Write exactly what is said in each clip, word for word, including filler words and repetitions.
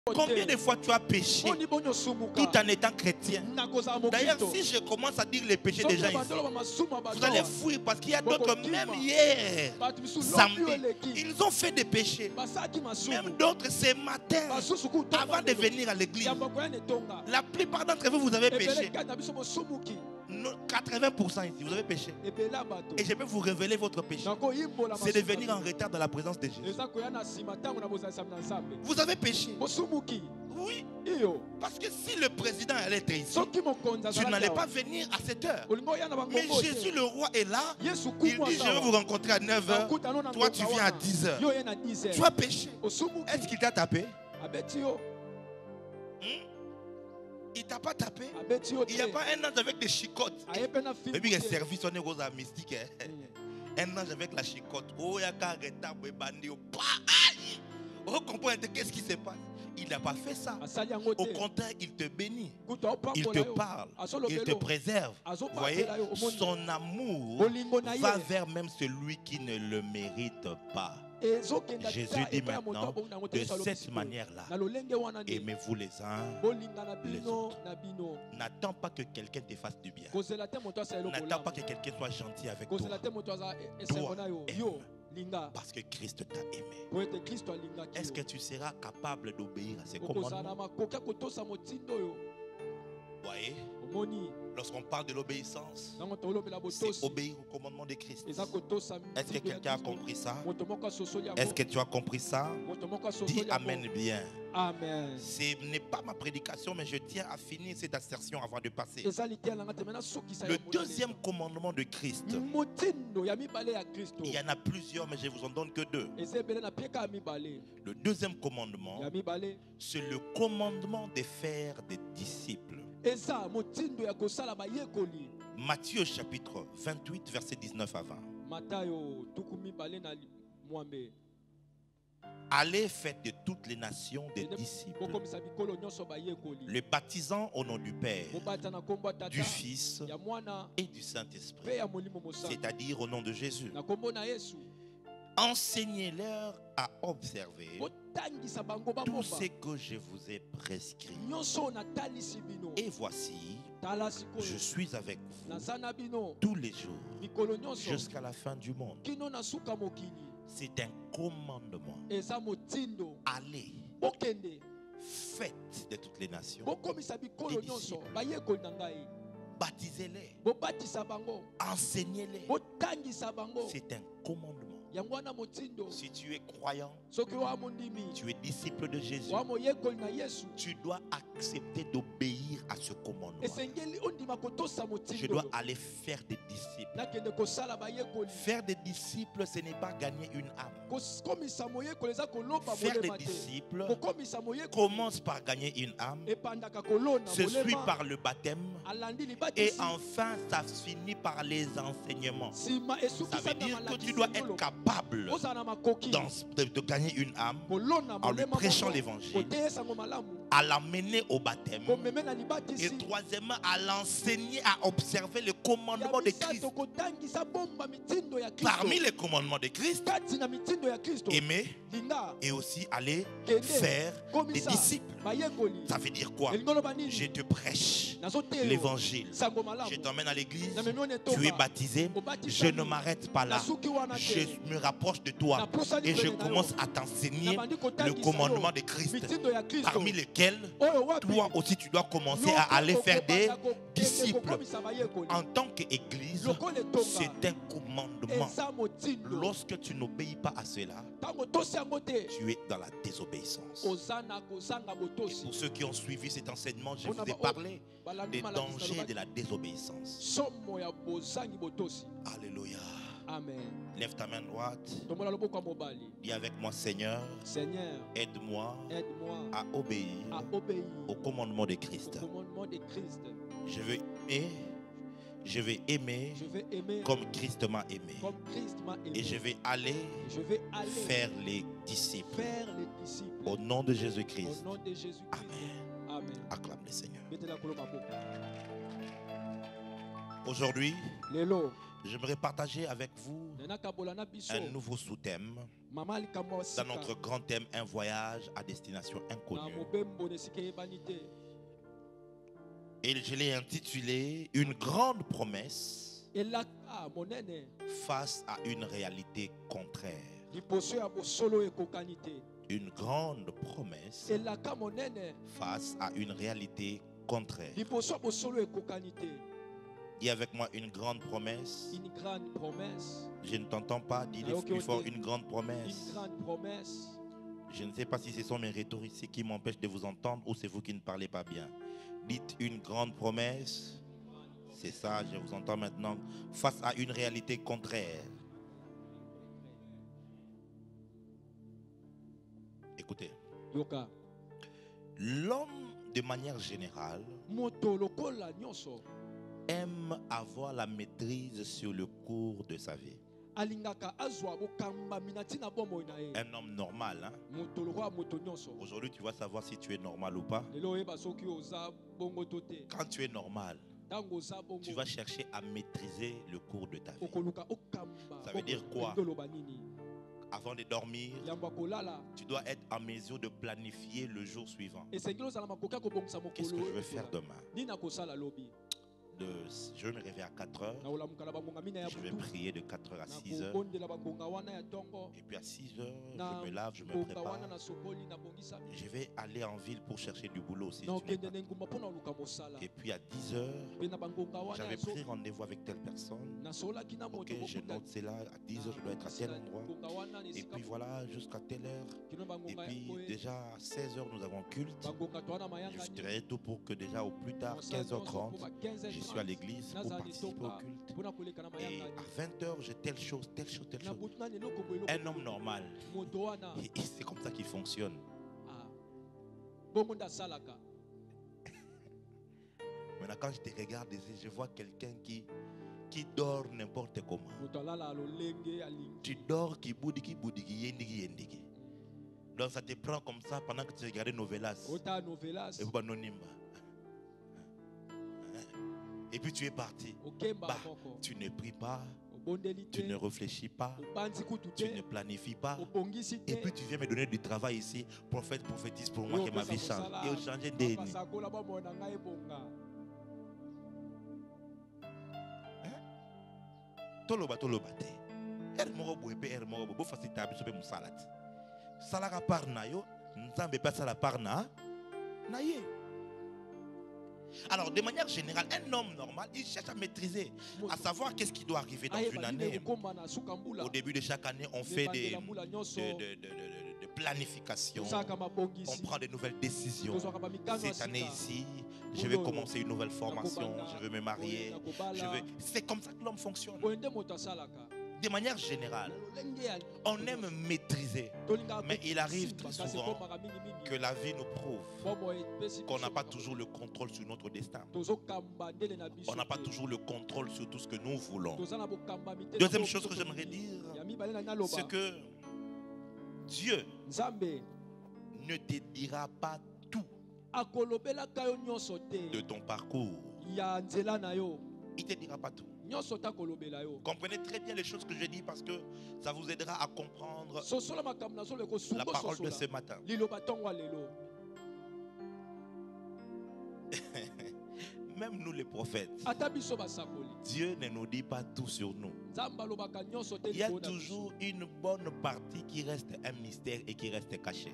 Combien de fois tu as péché tout en étant chrétien? D'ailleurs, si je commence à dire les péchés des gens ici, vous allez fuir parce qu'il y a d'autres, même hier, samedi, ils ont fait des péchés. Même d'autres ce matin, avant de venir à l'église. La plupart d'entre vous, vous avez péché. quatre-vingts pour cent ici, vous avez péché. Et je peux vous révéler votre péché. C'est de venir en retard dans la présence de Jésus. Vous avez péché. Oui. Parce que si le président allait être ici, tu n'allais pas venir à cette heure. Mais Jésus le roi est là. Il dit je vais vous rencontrer à neuf heures. Toi tu viens à dix heures. Tu as péché. Est-ce qu'il t'a tapé? Hmm? Il t'a pas tapé. Il n'y a pas un ange avec des chicottes. Et puis il y a un service on est aux mystique. Un ange avec la chicotte. Oh, il y a qu'un retard. Oh, comprenez qu'est-ce qui se passe? Il n'a pas fait ça. Au contraire, il te bénit. Il te parle. Il te préserve. Vous voyez, son amour va vers même celui qui ne le mérite pas. Jésus dit maintenant, de cette manière-là, aimez-vous les uns les autres. N'attends pas que quelqu'un te fasse du bien. N'attends pas que quelqu'un soit gentil avec toi. Toi, aime. Parce que Christ t'a aimé. Est-ce que tu seras capable d'obéir à ses commandements? Voyez, lorsqu'on parle de l'obéissance, c'est obéir au commandement de Christ. Est-ce que quelqu'un a compris ça? Est-ce que tu as compris ça? Dis Amen bien. Amen. Ce n'est pas ma prédication, mais je tiens à finir cette assertion avant de passer. Le deuxième commandement de Christ, il y en a plusieurs, mais je ne vous en donne que deux. Le deuxième commandement, c'est le commandement de faire des disciples. Matthieu chapitre vingt-huit, verset dix-neuf à vingt. Allez, faites de toutes les nations des disciples, les baptisant au nom du Père, du Fils et du Saint-Esprit, c'est-à-dire au nom de Jésus. Enseignez-leur à observer tout ce que je vous ai prescrit. Et voici, je suis avec vous tous les jours jusqu'à la fin du monde. C'est un commandement. Allez, faites de toutes les nations des disciples. Baptisez-les, enseignez-les. C'est un commandement. Si tu es croyant, tu es disciple de Jésus, tu dois accepter d'obéir à ce commandement. Je dois aller faire des disciples. Faire des disciples, ce n'est pas gagner une âme. Faire des disciples commence par gagner une âme, se suit par le baptême et enfin ça finit par les enseignements. Ça veut dire que tu dois être capable de, de gagner une âme en lui prêchant l'évangile, à l'amener au baptême et troisièmement à l'enseigner à observer le commandement de Christ. Parmi les commandements de Christ, aimer et aussi aller faire des disciples. Ça veut dire quoi? Je te prêche l'évangile, je t'emmène à l'église, tu es baptisé, je ne m'arrête pas là, je me rapproche de toi et je commence à t'enseigner le commandement de Christ, parmi lesquels toi aussi tu dois commencer à aller faire des disciples. En tant qu'église, c'est un commandement. Lorsque tu n'obéis pas à cela, tu es dans la désobéissance. Et pour ceux qui ont suivi cet enseignement, je vous ai parlé des dangers de la désobéissance. Alléluia. Amen. Lève ta main droite. Dis avec moi, Seigneur, Seigneur, aide-moi aide à obéir, à obéir au commandement de Christ. au commandement de Christ. Je veux aimer, je vais aimer, je vais aimer comme Christ m'a aimé. Comme Christ m'a aimé. Et je vais aller, je vais aller faire les disciples. Faire les disciples. Au nom de Jésus-Christ. Au nom de Jésus-Christ. Amen. Amen. Acclame le Seigneur. Aujourd'hui, J'aimerais partager avec vous un nouveau sous-thème dans notre grand thème, un voyage à destination inconnue. Et je l'ai intitulé Une grande promesse face à une réalité contraire. Une grande promesse face à une réalité contraire. Dis avec moi une grande promesse. Une grande promesse. Je ne t'entends pas. Dis plus fort, une grande promesse. Une grande promesse. Je ne sais pas si ce sont mes rhétoriciens qui m'empêchent de vous entendre ou c'est vous qui ne parlez pas bien. Dites une grande promesse. C'est ça, je vous entends maintenant. Face à une réalité contraire. Écoutez. L'homme, de manière générale, aime avoir la maîtrise sur le cours de sa vie. Un homme normal, hein? Aujourd'hui, tu vas savoir si tu es normal ou pas. Quand tu es normal, tu vas chercher à maîtriser le cours de ta vie. Ça veut dire quoi? Avant de dormir, tu dois être en mesure de planifier le jour suivant. Qu'est-ce que je vais faire demain? De, je vais me réveiller à quatre heures. Je vais prier de quatre heures à six heures. Et puis à six heures, je me lave, je me prépare. Je vais aller en ville pour chercher du boulot si je n'ai pas. Et puis à dix heures, j'avais pris rendez-vous avec telle personne. Ok, je note cela. À dix heures, je dois être à tel endroit. Et puis voilà, jusqu'à telle heure. Et puis déjà à seize heures, nous avons culte. Je ferai tout pour que déjà au plus tard, quinze heures trente, je suis à l'église pour participer au culte. Et à vingt heures, j'ai telle chose, telle chose, telle chose. Un homme normal. Et, et c'est comme ça qu'il fonctionne. Maintenant, quand je te regarde ici, je vois quelqu'un qui, qui dort n'importe comment. Tu dors, qui boudi, qui boudi, qui yendigi, yendigi. Donc ça te prend comme ça pendant que tu regardes Novelas. Et vous anonyme. Et puis tu es parti. Bah, tu ne pries pas, tu ne réfléchis pas, tu ne planifies pas. Et puis tu viens me donner du travail ici. Prophète, prophétise pour moi que ma vie change. Et au changer d'année. Toloba toloba te. Er moro boepe er moro bo facilita biso pe musalat. Salara parna yo, nzambe pa sala parna na ye. Alors, de manière générale, un homme normal, il cherche à maîtriser, à savoir qu'est-ce qui doit arriver dans une année. Au début de chaque année, on fait des, de, de, de, de, de planification, on prend de nouvelles décisions. Cette année ici, je vais commencer une nouvelle formation, je veux me marier. Je veux... C'est comme ça que l'homme fonctionne. De manière générale, on aime maîtriser, mais il arrive très souvent que la vie nous prouve qu'on n'a pas toujours le contrôle sur notre destin. On n'a pas toujours le contrôle sur tout ce que nous voulons. Deuxième chose que j'aimerais dire, c'est que Dieu ne te dira pas tout de ton parcours. Il ne te dira pas tout. Comprenez très bien les choses que je dis parce que ça vous aidera à comprendre la parole de ce matin. Même nous les prophètes, Dieu ne nous dit pas tout sur nous. Il y a toujours une bonne partie qui reste un mystère et qui reste cachée.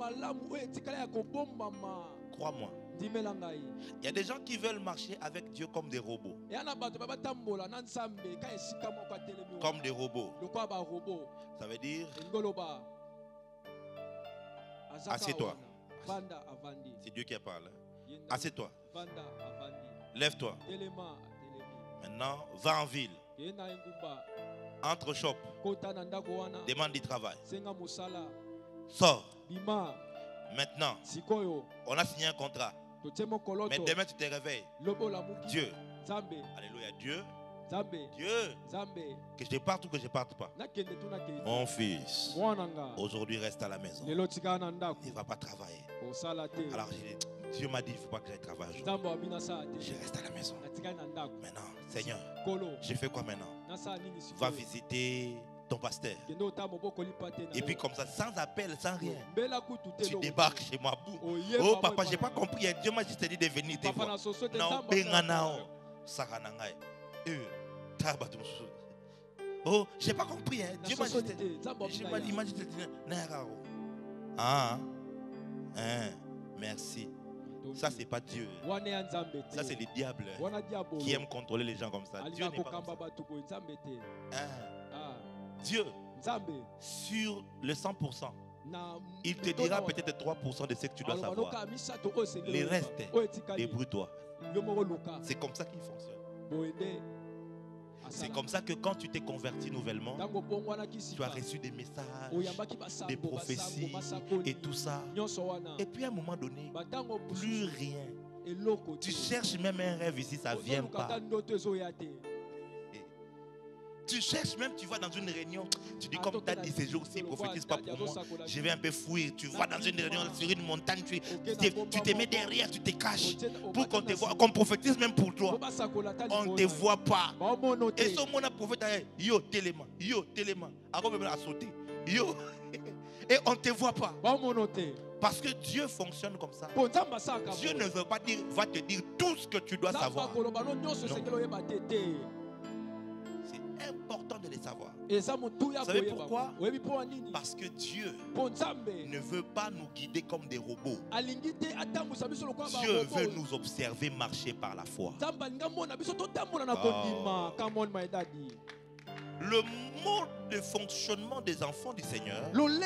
Crois-moi. Il y a des gens qui veulent marcher avec Dieu comme des robots. Comme des robots. Ça veut dire assieds-toi. C'est Dieu qui parle. Assieds-toi. Lève-toi. Maintenant, va en ville. Entre shop. Demande du travail. Sors. Maintenant, on a signé un contrat. Mais demain tu te réveilles. Dieu. Alléluia. Dieu. Dieu. Que je parte ou que je ne parte pas. Mon fils. Aujourd'hui reste à la maison. Il ne va pas travailler. Alors Dieu m'a dit il ne faut pas que j'aille travailler. Je reste à la maison. Maintenant, Seigneur, je fais quoi maintenant? Va visiter ton pasteur. Et puis comme ça, sans appel, sans rien, tu débarques chez moi. Oh papa, j'ai pas compris. Dieu m'a juste dit de venir te voir. Non, benganao, saranangai. Oh, j'ai pas compris. Dieu m'a juste dit. Ah, hein, merci. Ça, c'est pas Dieu. Ça, c'est le diable qui aime contrôler les gens comme ça. Dieu n'est pas comme ça. Ah. Dieu, sur le cent pour cent, il te dira peut-être trois pour cent de ce que tu dois savoir. Les restes, débrouille-toi. C'est comme ça qu'il fonctionne. C'est comme ça que quand tu t'es converti nouvellement, tu as reçu des messages, des prophéties et tout ça. Et puis à un moment donné, plus rien. Tu cherches même un rêve ici, ça ne vient pas. Tu cherches même, tu vas dans une réunion, tu dis comme tu as dit ces jours-ci, prophétise pas pour moi, je vais un peu fouiller. Tu vas dans une réunion sur une montagne, tu, tu te mets derrière, tu te caches pour qu'on te voit, qu'on prophétise même pour toi. On ne te voit pas. Et ce monde a prophétisé, yo, téléma, yo, téléma, avant même à sauter, yo, et on ne te voit pas. Parce que Dieu fonctionne comme ça. Dieu ne veut pas dire, va te dire tout ce que tu dois savoir. Non. C'est important de les savoir. Vous savez pourquoi? Parce que Dieu ne veut pas nous guider comme des robots. Dieu veut nous observer marcher par la foi. Oh. Le mode de fonctionnement des enfants du Seigneur,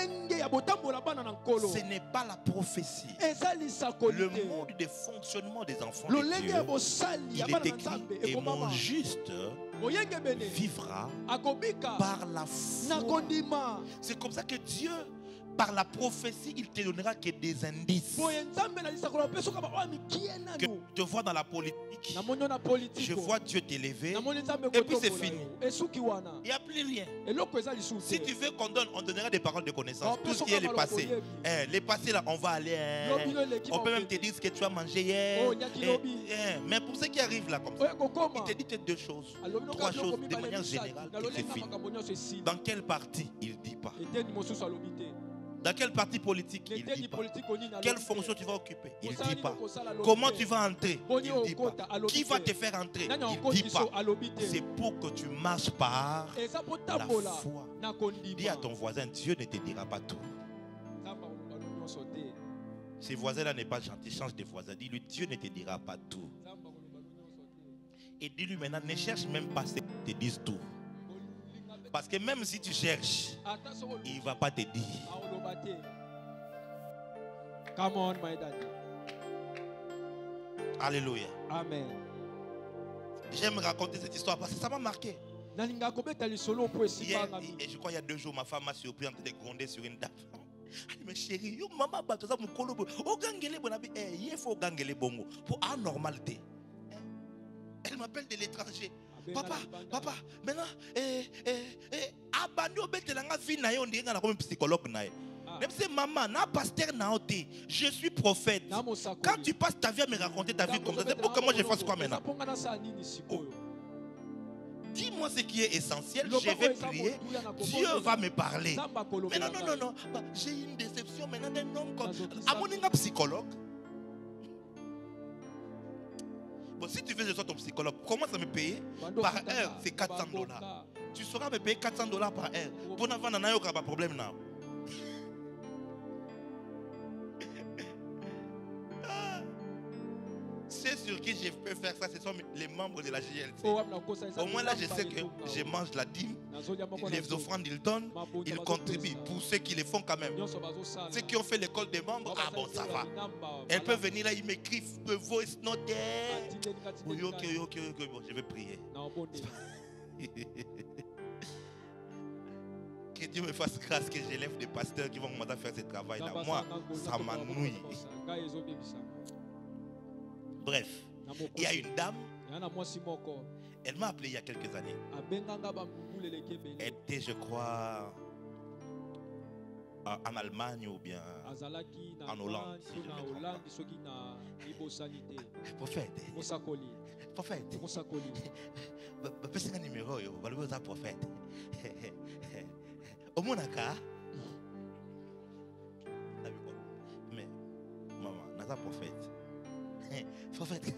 ce n'est pas la prophétie. Le mode de fonctionnement des enfants de Dieu, il est écrit, et mon juste vivra par la foi. C'est comme ça que Dieu, par la prophétie, il te donnera que des indices. Que je vois dans la politique, je vois Dieu t'élever, et puis c'est fini. Il n'y a plus rien. Si tu veux qu'on donne, on donnera des paroles de connaissance. Tout ce qui est le passé. Eh, les passés là, on va aller. Eh, on peut même te dire ce que tu as mangé hier. Eh, eh, mais pour ceux qui arrivent là comme ça, il te dit peut-être deux choses, trois choses de manière générale et c'est fini. Dans quelle partie il ne dit pas? Dans quel parti politique? Il ne dit pas. Quelle fonction tu vas occuper? Il ne dit pas. Comment tu vas entrer? Il ne dit pas. Qui va te faire entrer? Il ne dit pas. C'est pour que tu marches par la foi. Dis à ton voisin, Dieu ne te dira pas tout. Ce voisin-là n'est pas gentil, change de voisin. Dis-lui, Dieu ne te dira pas tout. Et dis-lui maintenant, ne cherche même pas ce qu'ils te disent tout. Parce que même si tu cherches, il ne va pas te dire. Come on, my daddy. Alléluia. Amen. J'aime raconter cette histoire parce que ça m'a marqué. Hier, et je crois il y a deux jours, ma femme m'a surpris en train de gronder sur une dame. Elle dit, mais chérie, yo maman bato ça mon kolobo. O gangele bonabi, eh, il faut gangele bongo pour anormalité. Elle m'appelle de l'étranger. Papa, papa, maintenant, eh, eh, eh, abandonné au bête de la vie na yo, on dirait qu'on a comme psychologue na. Même si maman, na pasteur na oté, je suis prophète. Quand tu passes ta vie à me raconter ta vie comme ça, c'est pour que moi je fasse quoi maintenant? Oh. Dis-moi ce qui est essentiel, je vais prier, Dieu va me parler. Mais non, non, non, non, j'ai une déception maintenant d'un homme comme à mon un psychologue. Bon, si tu veux que je sois ton psychologue, commence à me payer par heure, c'est quatre cents dollars. Tu sauras me payer quatre cents dollars par heure. Pour n'avoir pas problème là. Ceux sur qui je peux faire ça, ce sont les membres de la J L C. Au moins là, je sais que je mange la dîme, les offrandes, ils donnent, ils contribuent. Pour ceux qui le font quand même. Ceux qui ont fait l'école des membres, ah bon, ça va. Elles peuvent venir là, ils m'écrivent le voice note. Oui, ok, ok, ok, bon, je vais prier. Que Dieu me fasse grâce que j'élève des pasteurs qui vont commencer à faire ce travail-là. Moi, ça m'ennuie. Bref, il y a une dame, elle m'a appelé il y a quelques années. Elle était, je crois, en Allemagne ou bien en Hollande. Si je prophète. Prophète. Parce que numéro, vous avez un prophète. Au Monaka. Mais, maman, nous avons un prophète. Prophète,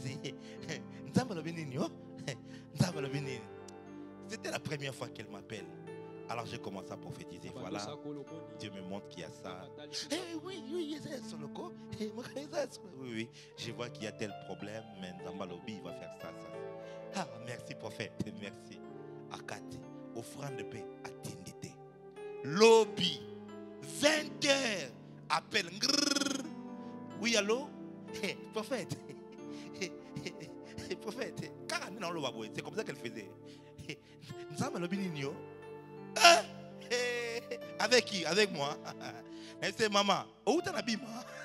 c'était la première fois qu'elle m'appelle. Alors j'ai commencé à prophétiser. Voilà, Dieu me montre qu'il y a ça. Eh oui, oui, sur le corps. Oui, oui, je vois qu'il y a tel problème, mais Nzambalobi, il va faire ça, ça. Ah, merci prophète, merci. Akate, offrande de paix, attendez. Lobby, vingt heures, appel. Oui, allô? Hey, prophète. Prophète, c'est comme ça qu'elle faisait. Avec qui? Avec moi. Elle dit, maman, où t'en as bim?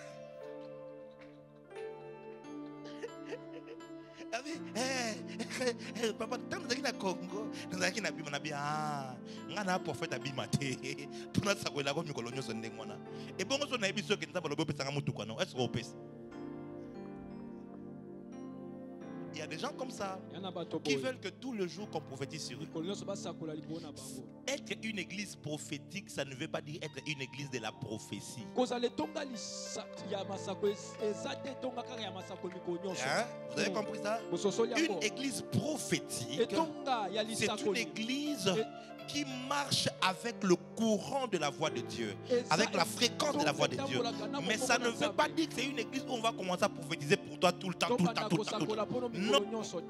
Papa, tant que tu as Congo, tu as bim, tu as un prophète abimate. Pour notre sac, la gomme coloniale sont des moines. Et bon, on a vu ce que tu as pas le bébé sans moutou, non? Est-ce qu'on peut? Il y a des gens comme ça qui veulent que tout le jour qu'on prophétise sur eux. Être une église prophétique, ça ne veut pas dire être une église de la prophétie. Hein? Vous avez compris ça? Une église prophétique, c'est une église qui marche avec le courant de la voix de Dieu, avec la fréquence de la voix de Dieu. Mais ça ne veut pas dire que c'est une église où on va commencer à prophétiser pour toi tout le temps, tout le temps, tout le temps. Tout le temps. Non.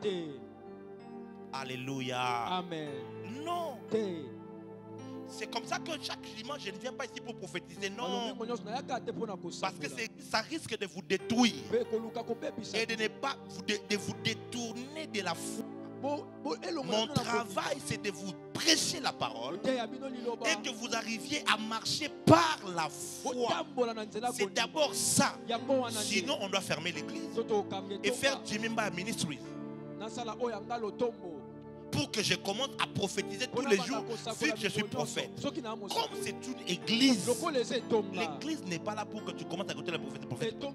Alléluia. Amen. Non. C'est comme ça que chaque dimanche, je ne viens pas ici pour prophétiser. Non. Parce que ça risque de vous détruire et de ne pas vous, de, de vous détourner de la foi. Mon travail, c'est de vous prêcher la parole et que vous arriviez à marcher par la foi. C'est d'abord ça. Sinon, on doit fermer l'église et faire Jimimba Ministries. Pour que je commence à prophétiser tous les jours, vu que je suis prophète. Comme c'est une église, l'église n'est pas là pour que tu commences à écouter la prophétie.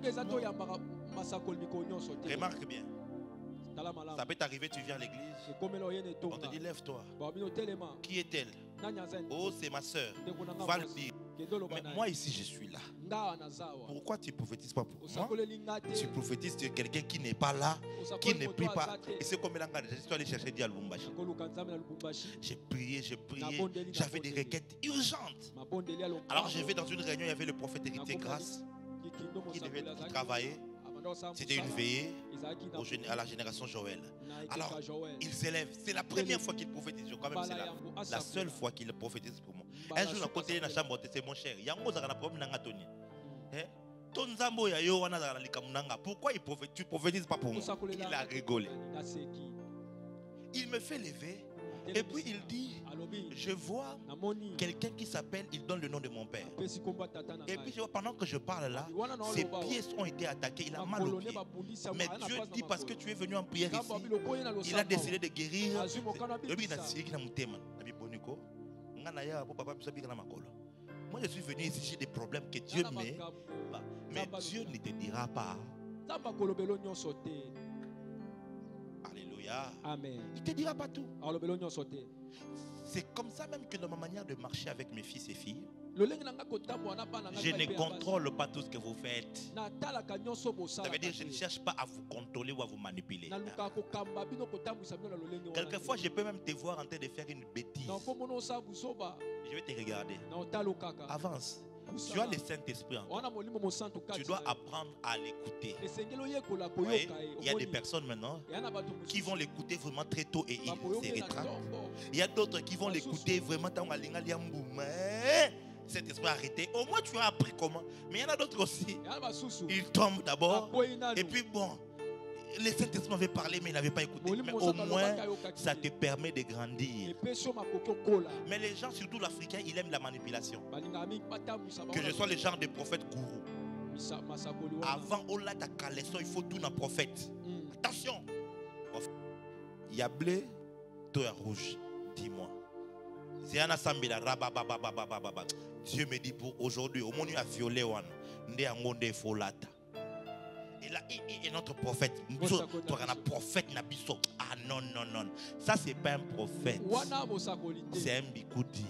Remarque bien. Ça peut t'arriver, tu viens à l'église, on te dit lève-toi. Qui est-elle? Oh, c'est ma soeur. Va le dire. Mais moi ici, je suis là. Pourquoi tu ne prophétises pas pour moi? Tu prophétises sur quelqu'un qui n'est pas là, qui ne prie pas. Et c'est comme l'angard. Je suis allé chercher Dieu à Lubumbashi. J'ai prié, j'ai prié. J'avais des requêtes urgentes. Alors je vais dans une réunion, il y avait le prophète Héritier Grâce qui devait travailler. C'était une veillée à la génération Joël. Alors, ils élèvent. C'est la première fois qu'ils prophétisent. Quand même, c'est la, la seule fois qu'ils prophétisent pour moi. Un jour, à côté de la chambre, c'est mon cher. Pourquoi tu ne prophétises pas pour moi? Il a rigolé. Il me fait lever. Et puis il dit, je vois quelqu'un qui s'appelle, il donne le nom de mon père. Et puis pendant que je parle là, ses pieds ont été attaqués, il a mal aux pieds. Mais Dieu dit, parce que tu es venu en prière ici, il a décidé de guérir. Moi je suis venu ici, j'ai des problèmes que Dieu met. Mais Dieu ne te dira pas. Amen. Il ne te dira pas tout. C'est comme ça même que dans ma manière de marcher avec mes fils et filles, je ne contrôle pas tout ce que vous faites. Ça veut dire que je ne cherche pas à vous contrôler ou à vous manipuler. Quelquefois, je peux même te voir en train de faire une bêtise. Je vais te regarder. Avance. Tu as le Saint-Esprit en toi. Tu dois apprendre à l'écouter. Il y a des personnes maintenant qui vont l'écouter vraiment très tôt et ils se rétractent. Il y a d'autres qui vont l'écouter vraiment tant à cet esprit arrêté. Au moins tu as appris comment. Mais il y en a d'autres aussi. Ils tombent d'abord. Et puis bon, le Saint-Esprit avait parlé mais il n'avait pas écouté. Mais au moins ça te permet de grandir. Mais les gens, surtout l'Africain, ils aiment la manipulation. Que je sois le genre de prophète gourou. Avant Ola ta caleçon, il faut tout un prophète. Attention. Il y a blé, toi rouge. Dis-moi. Dieu me dit pour aujourd'hui, au moment où il a violé, il a un folata. Et là, il est notre prophète. Un prophète Nabiso. Ah non, non, non. Ça, c'est pas un prophète. C'est un bikoudi.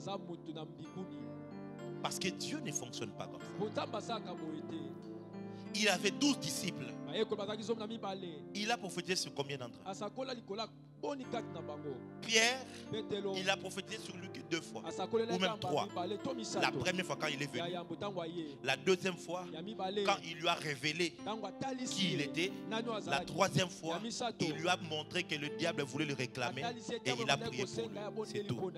Parce que Dieu ne fonctionne pas comme ça. Il avait douze disciples. Il a prophétisé sur combien d'entre eux? Pierre, il a prophétisé sur lui que deux fois, ou même trois. La première fois quand il est venu, la deuxième fois quand il lui a révélé qui il était, la troisième fois il lui a montré que le diable voulait le réclamer et il a prié pour lui. C'est tout.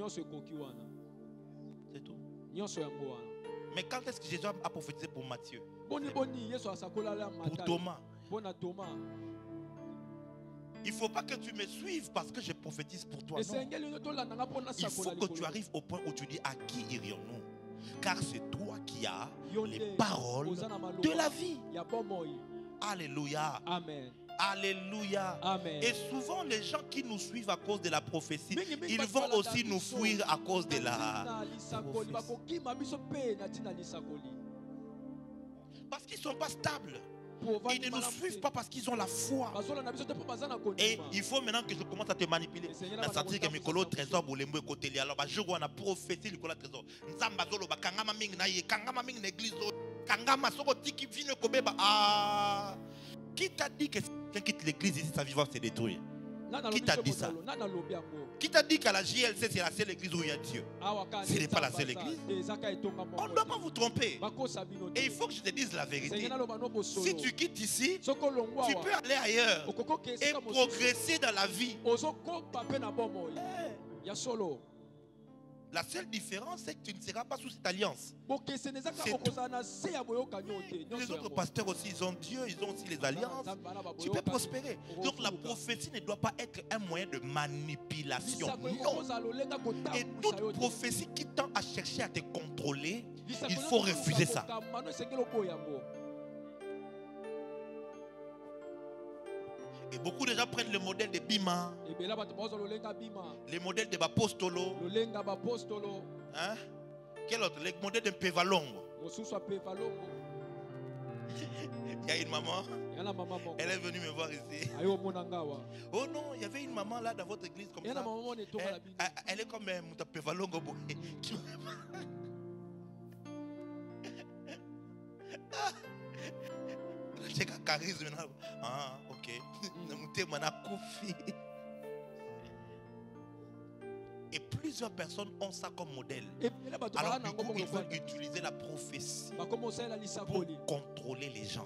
C'est tout. Mais quand est-ce que Jésus a prophétisé pour Matthieu? Pour Thomas. Il ne faut pas que tu me suives parce que je prophétise pour toi. Non. Il faut que tu arrives au point où tu dis à qui irions-nous? Car c'est toi qui as les paroles de la vie. Alléluia. Amen. Alléluia. Amen. Et souvent les gens qui nous suivent à cause de la prophétie, ils vont aussi nous fuir à cause de la prophétie. Parce qu'ils ne sont pas stables. Ils ne nous suivent pas parce qu'ils ont la foi. Et il faut maintenant que je commence à te manipuler. Na sentir que Mikolo trésor bolembo côté alors ba jour on a prophétie Mikolo trésor. Nzamba zolo ba kangama mingi na ye kangama mingi na église kangama soko tiki vino kobeba ah. Qui t'a dit que quelqu'un quitte l'église ici sa vivance se détruit? Qui t'a dit ça? Qui t'a dit qu'à la J L C c'est la seule église où il y a Dieu? Ce n'est pas la seule église. On ne doit pas vous tromper. Et il faut que je te dise la vérité. Si tu quittes ici, tu peux aller ailleurs et progresser dans la vie. La seule différence, c'est que tu ne seras pas sous cette alliance. Les autres pasteurs aussi, ils ont Dieu, ils ont aussi les alliances. Tu peux prospérer. Donc la prophétie ne doit pas être un moyen de manipulation. Non. Et toute prophétie qui tend à chercher à te contrôler, il faut refuser ça. Et beaucoup de gens prennent le modèle de Bima, le modèle de Bapostolo. Hein? Quel autre? Le modèle de Pevalongo. Il y a une maman, elle est venue me voir ici. Oh non, il y avait une maman là dans votre église comme ça. Elle, elle est comme un Pevalongo. J'ai un charisme. Ah, ok. Et plusieurs personnes ont ça comme modèle. Alors du coup, ils veulent utiliser la prophétie pour contrôler les gens.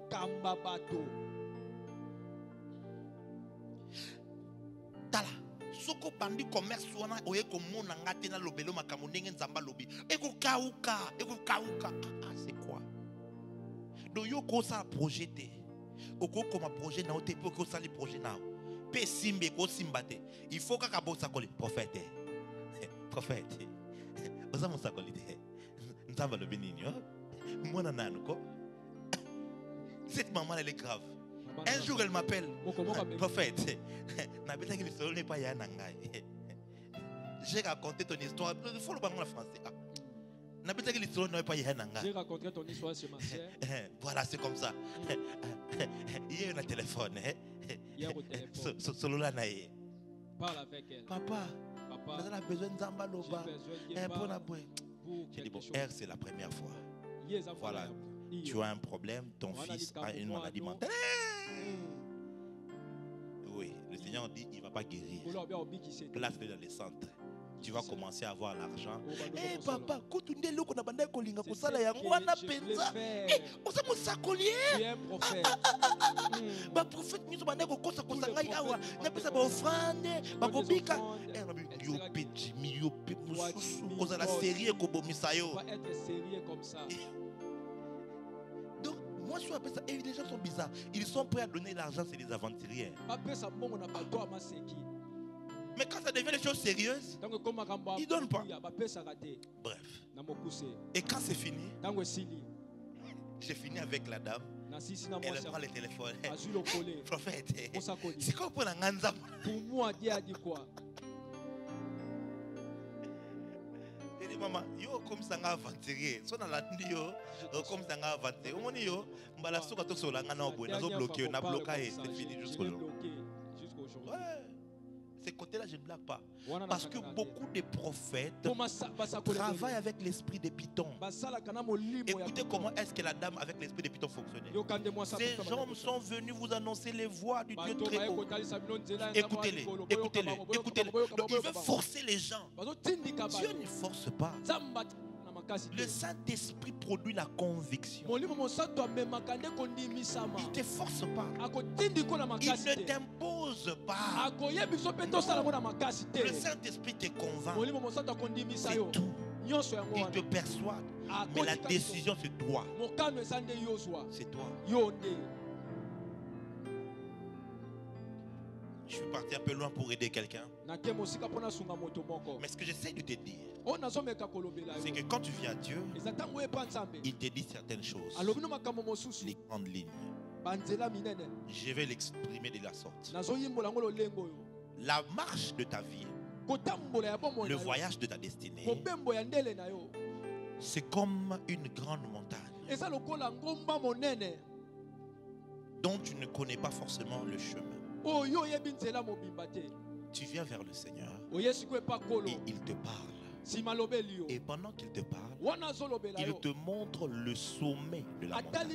Tala. Soko bandi commerce wana oye ko mona ngate na lobelo makambo ndenge nzamba lobi. Eko kauka, eko kauka. Ah, c'est quoi? Donc yo ko ça projeté. Oko comme projet na ote pour ko ça les projets na. Pe simbe ko simbate. Il faut ka kabo ça coller prophète. Prophète. Oza mo ça coller. Nzamba lobi nini yo? Mona nanu ko. Cette maman elle est grave. Un jour elle m'appelle. Prophète. J'ai raconté ton histoire. Il faut le parler en français. J'ai raconté ton histoire sur ma soeur. Voilà, c'est comme ça. Il y a un téléphone. Hier au téléphone. Parle avec elle. Papa, Papa, on a besoin de Zamba Loba. J'ai dit, bon, R, c'est la première fois. Voilà. Tu as un problème, ton fils a une maladie mentale. Oui, le Seigneur dit il ne va pas guérir. Place-le dans les centres. Tu vas commencer à avoir l'argent. Eh papa, quand tu es là, on a bandé kolinga ko sala ya ngwana penza. Eh, on sa musa collier. Ba prophète miso bandé ko kosa ko sanga yawa. Na pesa ba offrande, ba ko bika. Eh, na bi yo petit mi yo pe mususu. Ko za la série ko bomisa yo. On va être sérieux comme ça. Donc, moi je suis appelé ça. Et les gens sont bizarres. Ils sont prêts à donner l'argent, c'est des aventuriers. Mais quand ça devient des choses sérieuses, ils ne donnent pas. Bref. Et quand c'est fini, j'ai fini avec la dame. Elle prend le téléphone. Prophète, c'est quoi pour la Nganza? Pour moi, Dieu a dit quoi? maman, yo comme ça nga aventurier. So na la yo comme ça nga aventurier. Omoni yo mbala soka to solanga na obo na zo bloquer, na bloquer c'est fini jusqu'au jour. Ces côtés-là, je ne blague pas. Parce que beaucoup de prophètes travaillent avec l'esprit des pitons. Écoutez comment est-ce que la dame avec l'esprit des pitons fonctionnait. Ces gens sont venus vous annoncer les voies du Dieu très haut. Écoutez-les, écoutez-les, écoutez-les. Donc il veut forcer les gens. Dieu ne force pas. Le Saint-Esprit produit la conviction. Il ne te force pas. Il ne t'impose pas. Le Saint-Esprit te convainc. C'est tout. Il te persuade. Mais la décision, c'est toi. C'est toi. Je suis parti un peu loin pour aider quelqu'un. Mais ce que j'essaie de te dire, c'est que quand tu viens à Dieu, il te dit certaines choses, les grandes lignes. Je vais l'exprimer de la sorte. La marche de ta vie, le voyage de ta destinée, c'est comme une grande montagne dont tu ne connais pas forcément le chemin. Tu viens vers le Seigneur et il te parle. Et pendant qu'il te parle, il te montre le sommet de la montagne.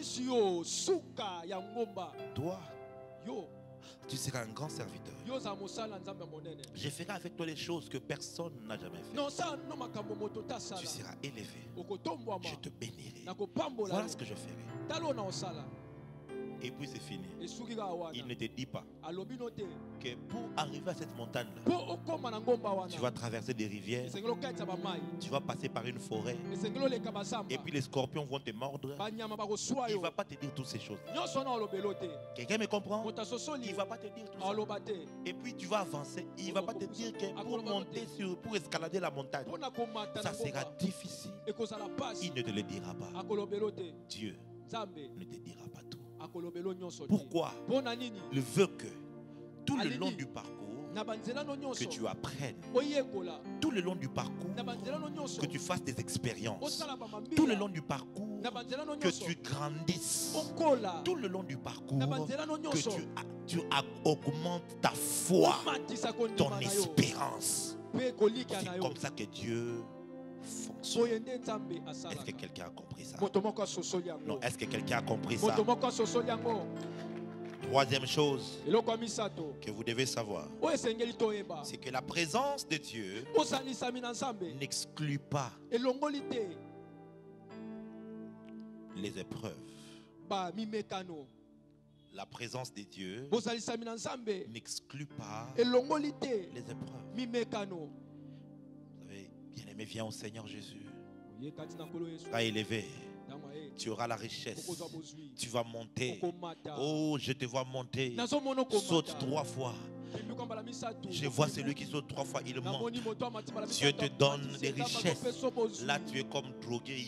Toi, tu seras un grand serviteur. Je ferai avec toi les choses que personne n'a jamais fait. Tu seras élevé. Je te bénirai. Voilà ce que je ferai. Et puis c'est fini. Il ne te dit pas que pour arriver à cette montagne-là, tu vas traverser des rivières, tu vas passer par une forêt, et puis les scorpions vont te mordre. Il ne va pas te dire toutes ces choses. Quelqu'un me comprend? Il ne va pas te dire tout ça. Et puis tu vas avancer. Il ne va pas te dire que pour monter sur, pour escalader la montagne, ça sera difficile. Il ne te le dira pas. Dieu ne te dira pas tout. Pourquoi? Il veut que tout le long du parcours, que tu apprennes, tout le long du parcours, que tu fasses des expériences, tout le long du parcours, que tu grandisses, tout le long du parcours, que tu, tu augmentes ta foi, ton espérance. C'est comme ça que Dieu fonctionne. Est-ce que quelqu'un a compris ça? Non, est-ce que quelqu'un a compris ça? Troisième chose que vous devez savoir, c'est que la présence de Dieu n'exclut pas les épreuves. La présence de Dieu n'exclut pas les épreuves. Bien-aimé, viens au Seigneur Jésus. Sois élevé. Tu auras la richesse. Tu vas monter. Oh, je te vois monter. Saute trois fois. Je vois celui qui saute trois fois, il monte. Dieu te donne des richesses. Là, tu es comme drogué.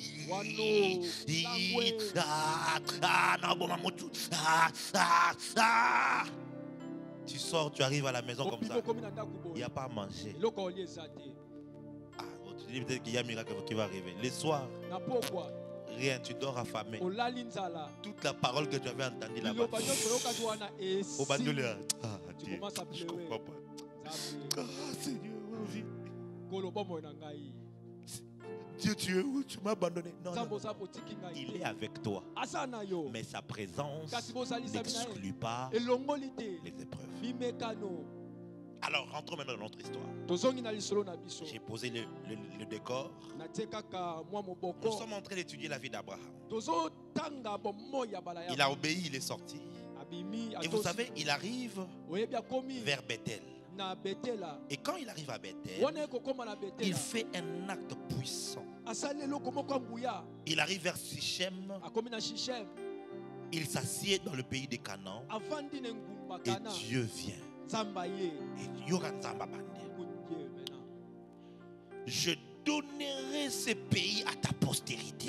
Tu sors, tu arrives à la maison comme ça. Il n'y a pas à manger. Ah, tu dis peut-être qu'il y a un miracle qui va arriver. Le soir, rien, tu dors affamé. Toute la parole que tu avais entendue là-bas. Au bandolé, ah, Dieu, je ne comprends pas. Ah, Seigneur, vie. Dieu, tu es où? Tu m'as abandonné. Non, non. Il est avec toi. Mais sa présence n'exclut pas les épreuves. Alors, rentrons maintenant dans notre histoire. J'ai posé le, le, le décor. Nous sommes en train d'étudier la vie d'Abraham. Il a obéi, il est sorti. Et vous savez, il arrive vers Bethel. Et quand il arrive à Bethel, il fait un acte puissant. Il arrive vers Sichem. Il s'assied dans le pays de Canaan. Et Dieu vient. Je donnerai ce pays à ta postérité.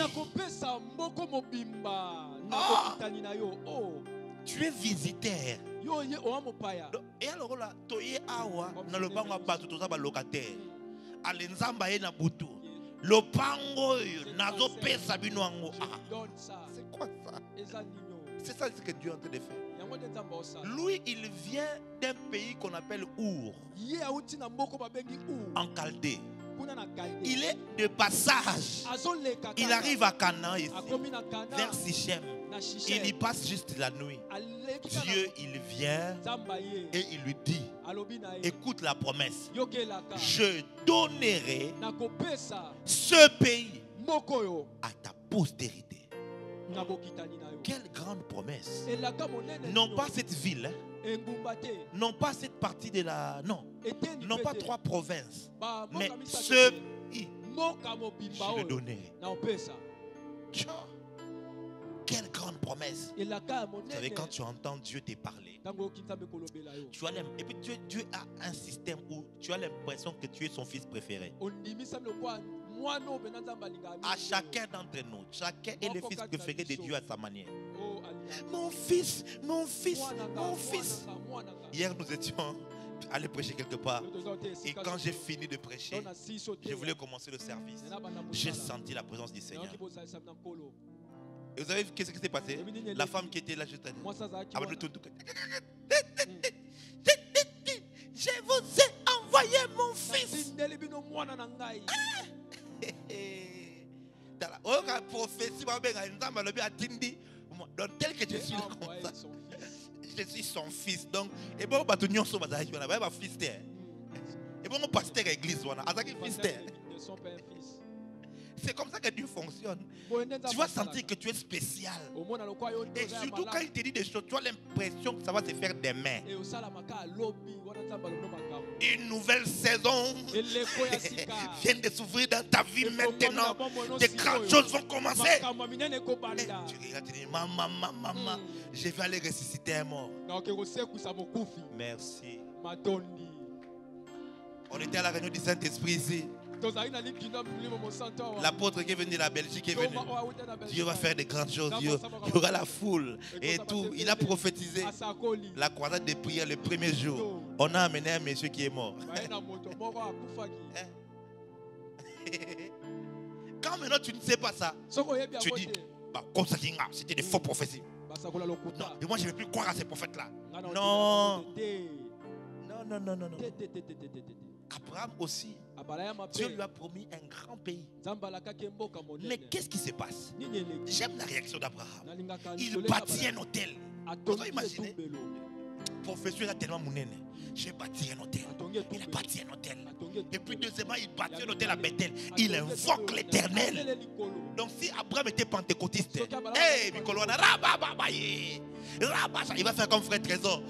Oh, tu es visiteur. Et alors là, tu es awa, na le bango bato toza ba locataire. Alenzamba e na butu. Lopango nazo pesa bino ango. C'est quoi ça? C'est ça ce que Dieu est en train de faire. Lui, il vient d'un pays qu'on appelle Our, en Chaldée. Il est de passage. Il arrive à Canaan ici, vers Sichem. Il y passe juste la nuit. Dieu, il vient et il lui dit, écoute la promesse. Je donnerai ce pays à ta postérité. Quelle grande promesse. Non pas cette ville, hein. Non pas cette partie de la... Non, non pas trois provinces, mais ce pays, je le donnerai. Quelle grande promesse. Vous savez, quand tu entends Dieu te parler, tu as et puis Dieu, Dieu a un système où tu as l'impression que tu es son fils préféré. À chacun d'entre nous, chacun est le fils préféré de Dieu à sa manière. Mon fils, mon fils, mon fils. Hier, nous étions allés prêcher quelque part. Et quand j'ai fini de prêcher, je voulais commencer le service. J'ai senti la présence du Seigneur. Et vous savez qu'est-ce qui s'est passé? La femme qui était là juste à je vous ai envoyé mon fils. Dans la prophétie, donc tel que je suis là comme ça, je suis son fils. Donc, et bon, bah, tout le monde est fils. Et bon, pasteur église, c'est comme ça que Dieu fonctionne. Tu vas sentir que tu es spécial. Et surtout quand il te dit des choses, tu as l'impression que ça va se faire demain. Une nouvelle saison vient de s'ouvrir dans ta vie maintenant. Des grandes choses vont commencer. Et tu regardes, tu dis, maman, maman, maman, je vais aller ressusciter un mort. Merci. On était à la réunion du Saint-Esprit ici. L'apôtre qui est venu de la Belgique est venu. Dieu va faire de grandes choses. Dieu, il y aura la foule et tout. Il a prophétisé la croisade des prières le premier jour. On a amené un monsieur qui est mort. Quand maintenant tu ne sais pas ça, tu dis, bah, comme ça, c'était des faux prophéties. Non, et moi je ne vais plus croire à ces prophètes-là. Non. Non, non, non, non, non. Abraham aussi, Dieu lui a promis un grand pays. Mais qu'est-ce qui se passe? J'aime la réaction d'Abraham. Il bâtit un hôtel. Vous pouvez imaginer? Le professeur a tellement mounene. J'ai bâti un hôtel. Il a bâti un hôtel. Et puis deuxièmement, il bâtit un hôtel à Bethel. Il invoque l'Éternel. Donc si Abraham était pentecôtiste, hey, il va faire comme frère Trésor.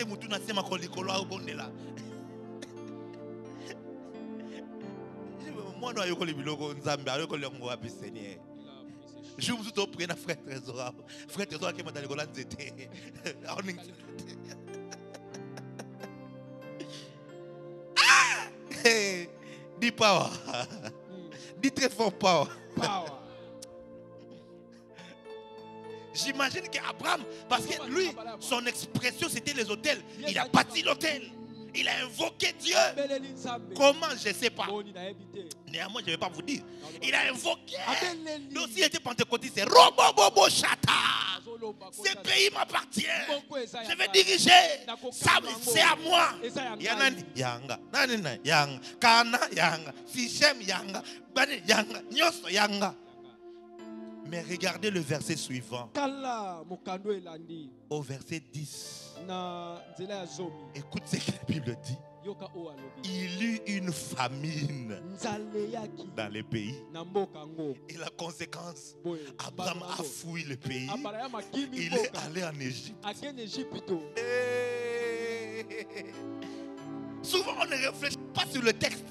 Moi, je je vous ai pris un frère Trésor. Frère Trésor qui m'a donné le zété. Ah! Dis power. Dis très fort power. J'imagine qu'Abraham, parce que lui, son expression c'était les hôtels. Il a bâti l'hôtel. Il a invoqué Dieu. Comment, je ne sais pas. Néanmoins, je ne vais pas vous dire. Il a invoqué. Donc, s'il était pentecôtiste, c'est Robobobo Chata. Ce pays m'appartient. Je vais diriger. Ça, c'est à moi. Yanani, Yanga. Nanina, Yanga. Kana, Yanga. Sichem, Yanga. Bani, Yanga. Nyoso, Yanga. Mais regardez le verset suivant. Au verset dix. Écoute ce que la Bible dit. Il eut une famine dans le pays. Et la conséquence, Abraham a fui le pays. Il est allé en Égypte. Et... souvent on ne réfléchit pas sur le texte.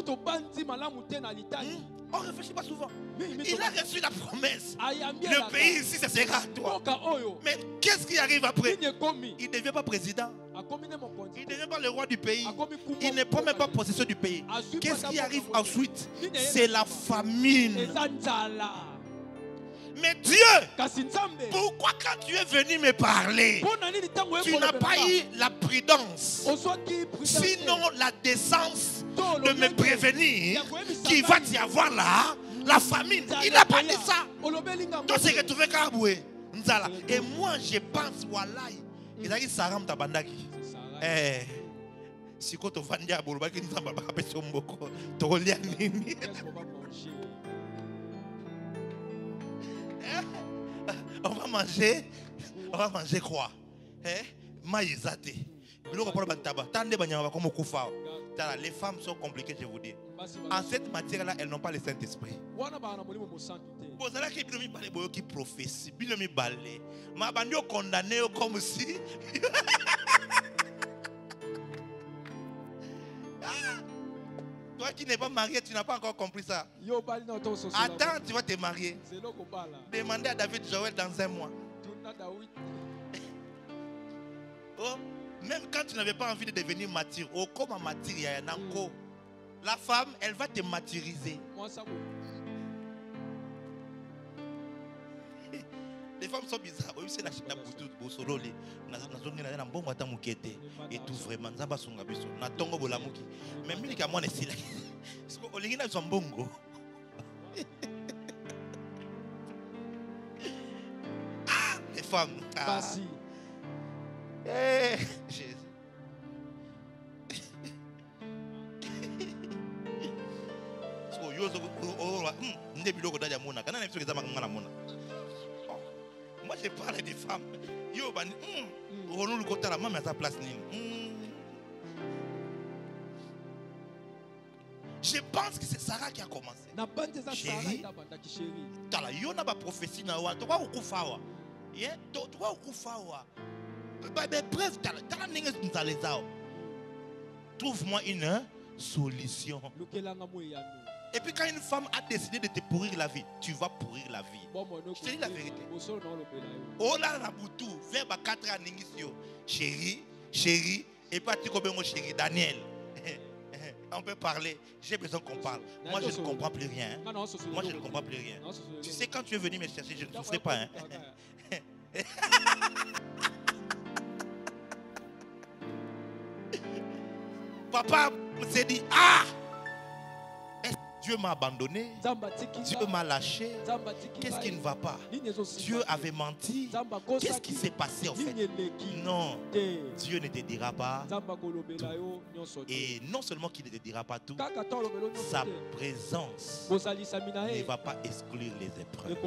Hmm? On ne réfléchit pas souvent. Il a reçu la promesse. Le pays ici, ça sera à toi. Mais qu'est-ce qui arrive après? Il ne devient pas président. Il ne devient pas le roi du pays. Il ne prend même pas possession du pays. Qu'est-ce qui arrive ensuite? C'est la famine. Mais Dieu, pourquoi quand tu es venu me parler, tu n'as pas eu la prudence, sinon la décence de me prévenir qu'il va y avoir là la famine? Il n'a pas dit ça. Donc c'est retrouvé Kaboué. Et moi je pense, wallahi, il a dit Saram Tabandaki. Eh, si tu vas dire à Bouloba, tu vas pas faire son boko. Tu vas lire nini. On va manger, on va manger quoi? Eh, maïzate. Les femmes sont compliquées, je vous dis. En cette matière-là, elles n'ont pas le Saint-Esprit. Vous savez qu'il y a des gens qui prophétient, qui ont balé. Ma bande condamné comme si. Toi qui n'es pas marié, tu n'as pas encore compris ça. Attends, tu vas te marier. Demandez à David Joël dans un mois. Oh, même quand tu n'avais pas envie de devenir mature, oh, comme en mature, il y a un encore. La femme, elle va te maturiser. Les femmes sont bizarres. Oui, c'est la chita boutou, bosolo, les. Et tout vraiment, ça va son abisso. Na tongo bolamuki. Mais mille qu'à moi ne s'il a. Parce que Olingina sont bongo. Ah, les femmes. Ah. Eh, Jésus. So yo so oh oh ne biloko daja mona. Kana na biso ke zama ngana mona. Moi je parle des femmes. Yo ban hum on nous le côté la maman à sa place nini. Je pense que c'est Sarah qui a commencé. Chérie, tala yo na ba prophétie na wa to kwa ukufa wa. Ye to to kwa ukufa wa. Bref, trouve-moi une solution. Et puis quand une femme a décidé de te pourrir la vie, tu vas pourrir la vie. Je te dis la vérité. Oh là là, Boutou, vers quatre ans, chérie, chérie, et pas tu comme chérie, Daniel. On peut parler, j'ai besoin qu'on parle. Moi je ne comprends plus rien. Moi je ne comprends plus rien. Tu sais, quand tu es venu me chercher, je ne souffrais pas. Hein? Papa s'est dit, ah, Dieu m'a abandonné, Dieu m'a lâché, qu'est-ce qui ne va pas? Dieu avait menti, qu'est-ce qui s'est passé en fait? Non, Dieu ne te dira pas tout. Et non seulement qu'il ne te dira pas tout, sa présence ne va pas exclure les épreuves.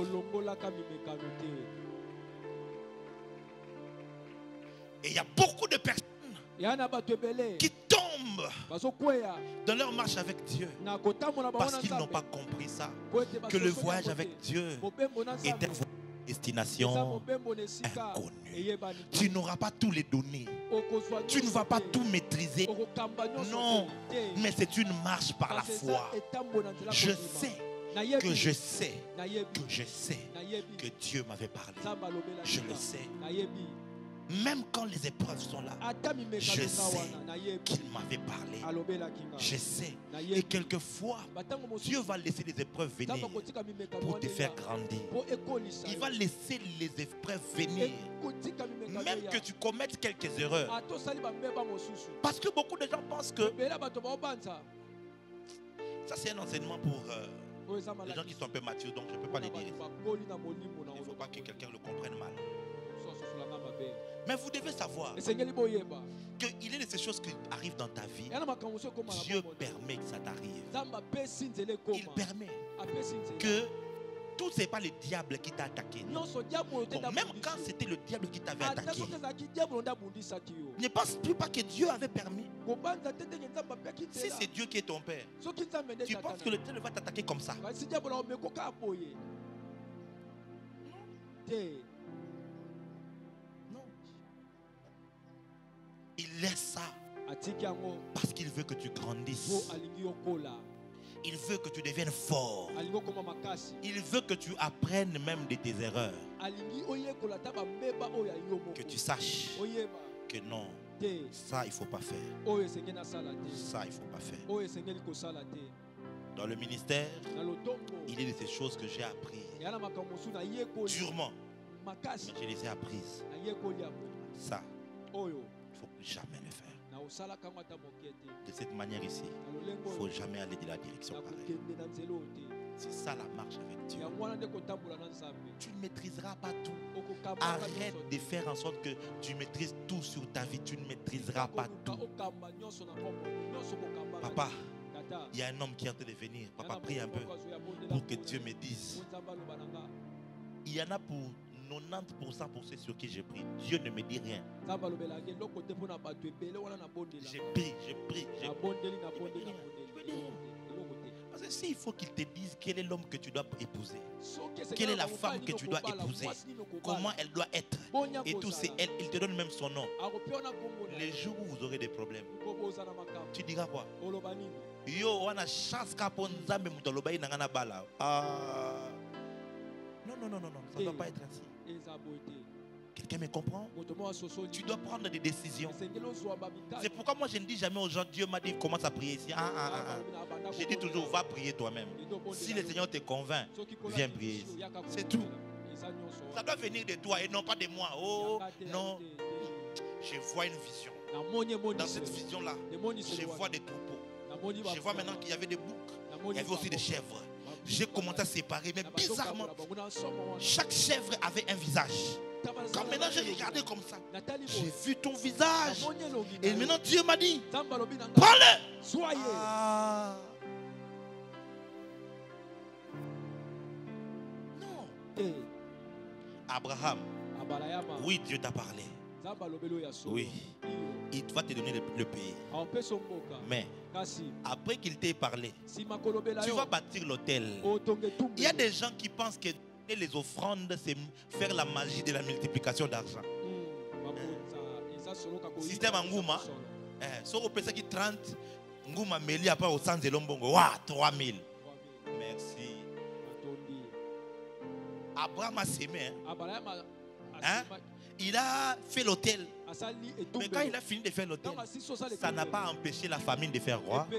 Et il y a beaucoup de personnes qui tombent dans leur marche avec Dieu parce qu'ils n'ont pas compris ça, que le voyage avec Dieu est une destination inconnue. Tu n'auras pas tous les données, tu ne vas pas tout maîtriser, non, mais c'est une marche par la foi. Je sais que je sais que je sais que Dieu m'avait parlé, je le sais. Même quand les épreuves sont là, je sais qu'il m'avait parlé. Je sais. Et quelquefois, Dieu va laisser les épreuves venir pour te faire grandir. Il va laisser les épreuves venir. Même que tu commettes quelques erreurs. Parce que beaucoup de gens pensent que... Ça, c'est un enseignement pour euh, les gens qui sont un peu matures, donc je ne peux pas les dire. Il ne faut pas que quelqu'un le comprenne mal. Mais vous devez savoir qu'il y a de ces choses qui arrivent dans ta vie. Dieu permet que ça t'arrive. Il permet que tout, ce n'est pas le diable qui t'a attaqué. Non. Bon, même quand c'était le diable qui t'avait attaqué, ne pense plus pas que Dieu avait permis. Si c'est Dieu qui est ton père, tu penses que le diable va t'attaquer comme ça? Il laisse ça parce qu'il veut que tu grandisses. Il veut que tu deviennes fort. Il veut que tu apprennes même de tes erreurs. Que tu saches que non, ça il ne faut pas faire. Ça il ne faut pas faire. Dans le ministère, il est de ces choses que j'ai appris durement. Mais je les ai apprises. Ça, il ne faut jamais le faire. De cette manière ici, il ne faut jamais aller de la direction pareille. C'est ça la marche avec Dieu. Tu ne maîtriseras pas tout. Arrête de faire en sorte que tu maîtrises tout sur ta vie. Tu ne maîtriseras pas tout. Papa, il y a un homme qui est en train de venir. Papa, prie un peu pour que Dieu me dise. Il y en a pour quatre-vingt-dix pour cent pour ceux sur qui j'ai pris. Dieu ne me dit rien. J'ai pris, j'ai pris, j'ai pris. Parce que s'il faut qu'il te dise quel est l'homme que tu dois épouser, quelle est la femme que tu dois épouser, comment elle doit être, et tout, c'est elle, il te donne même son nom. Les jours où vous aurez des problèmes, tu diras quoi? Yo, on a chance qu'à Ponzambe Moutolobaï n'a pas bala. Ah. Non, non, non, non, non, ça ne doit pas être ainsi. Quelqu'un me comprend? Tu dois prendre des décisions. C'est pourquoi moi je ne dis jamais aux gens, Dieu m'a dit commence à prier ici. Ah, ah, ah, ah. Je dis toujours, va prier toi-même. Si le Seigneur te convainc, viens prier ici. C'est tout. Ça doit venir de toi et non pas de moi. Oh non, je vois une vision. Dans cette vision-là, je vois des troupeaux. Je vois maintenant qu'il y avait des boucs. Il y avait aussi des chèvres. J'ai commencé à séparer, mais bizarrement, chaque chèvre avait un visage. Quand maintenant j'ai regardé comme ça, j'ai vu ton visage. Et maintenant Dieu m'a dit, prends-le. Soyez. Ah. Non. Abraham, oui, Dieu t'a parlé. Oui, il va te donner le, le pays. Mais après qu'il t'ait parlé, tu vas bâtir l'autel. Il y a des gens qui pensent que les offrandes, c'est faire la magie de la multiplication d'argent. Système en Ngouma, si on peut qui trente, Ngouma Meli après au centre de Lombongo, trois mille. Merci. Abraham a sémé. Hein? Il a fait l'autel. Mais quand il a fini de faire l'autel, ça n'a pas empêché la famine de faire roi.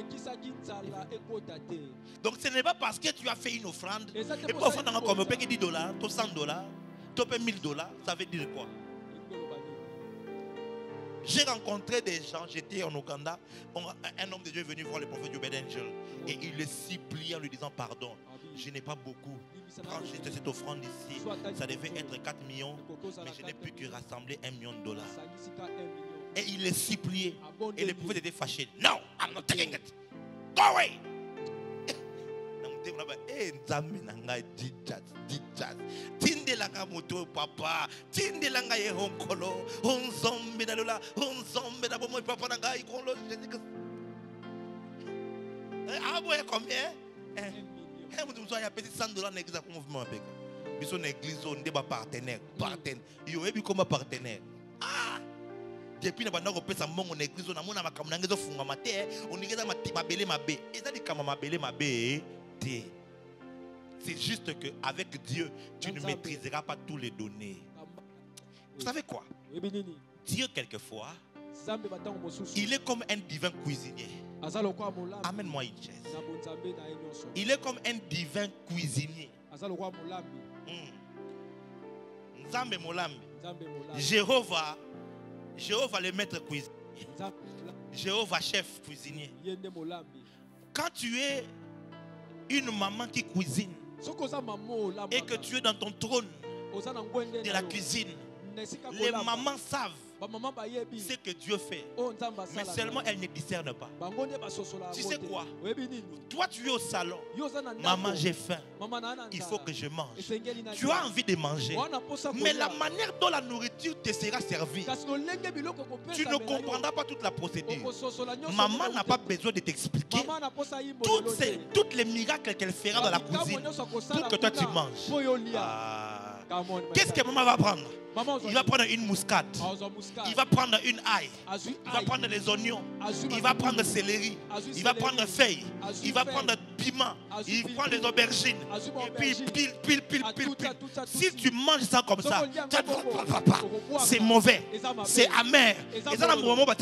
Donc ce n'est pas parce que tu as fait une offrande. Et pour offrande, on peut dix dollars, cent dollars, mille dollars. Ça veut dire quoi? J'ai rencontré des gens, j'étais en Ouganda, un homme de Dieu est venu voir le prophète Obed Angel. Et il le supplie en lui disant pardon. Je n'ai pas beaucoup. Prends juste cette offrande ici. Ça devait être quatre millions, mais je n'ai plus que rassembler un million de dollars. Et il les suppliait. Et le prophète était fâché. No, I'm not taking it. Go away. Eh, Nzambe nanga dijaz, dijaz. Tinde langa moto papa, tinde langa ye honkolo, onzombe na lola, onzombe na bomo papa nanga ikolo. Ah bon, combien? Eh, vous avez un petit cent dollars l'église à mouvement avec. Ils sont l'église, on est des partenaires, partenaires. Ils ont été comme partenaire. Ah! Depuis que nous avons fait ça, on a église, on a mon ama comme n'angezo funga maté, on est dans ma ma belle ma bé. Et ça dit comme ma belle ma bé. C'est juste que avec Dieu, tu ne maîtriseras pas tous les données. Vous savez quoi? Dieu quelquefois, il est comme un divin cuisinier. Amène-moi une chaise. Il est comme un divin cuisinier. Nzambe Molambi. Jéhovah, Jéhovah le maître cuisinier. Jéhovah chef cuisinier. Quand tu es une maman qui cuisine et que tu es dans ton trône de la cuisine, les mamans savent ce que Dieu fait, mais seulement elles ne discernent pas. Tu sais quoi? Toi tu es au salon, maman j'ai faim, il faut que je mange. Tu as envie de manger, mais la manière dont la nourriture te sera servie, tu ne comprendras pas toute la procédure. Maman n'a pas besoin de t'expliquer toutes, ces, toutes les miracles qu'elle fera dans la cuisine pour que toi tu manges. Ah. Qu'est-ce que maman va prendre? Il va prendre une muscade, il va prendre une ail, il va prendre les oignons, il va prendre céleri, il va prendre feuilles, il va prendre piment, il prend les aubergines, et puis il pile, pile, pile, pile, pile. Si tu manges ça comme ça, c'est mauvais, c'est amer. Et ça,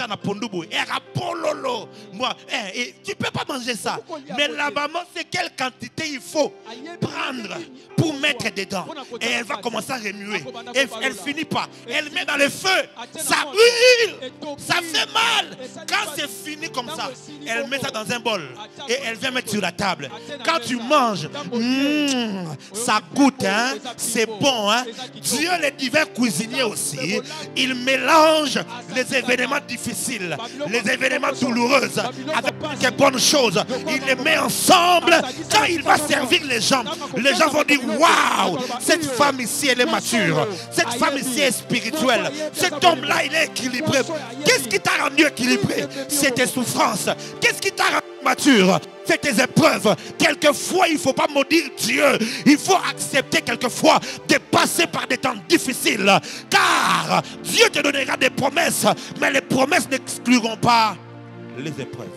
tu ne peux pas manger ça. Mais là-bas, c'est quelle quantité il faut prendre pour mettre dedans. Et elle va commencer à remuer. Et elle ne finit pas. Elle met dans le feu. Ça brûle. Ça fait mal. Quand c'est fini comme ça, elle met ça dans un bol. Et elle vient mettre sur la table. Quand tu manges, mmh, ça goûte. Hein? C'est bon. Hein? Dieu, le divin cuisinier aussi, il mélange les événements difficiles, les événements douloureux avec des bonnes choses. Il les met ensemble. Quand il va servir les gens, les gens vont dire waouh, cette femme ici elle est mature, cette femme ici est spirituelle, cet homme là il est équilibré. Qu'est-ce qui t'a rendu équilibré? C'est tes souffrances. Qu'est-ce qui t'a rendu mature? C'est tes épreuves. Quelquefois il ne faut pas maudire Dieu, il faut accepter quelquefois de passer par des temps difficiles, car Dieu te donnera des promesses, mais les promesses n'excluront pas les épreuves.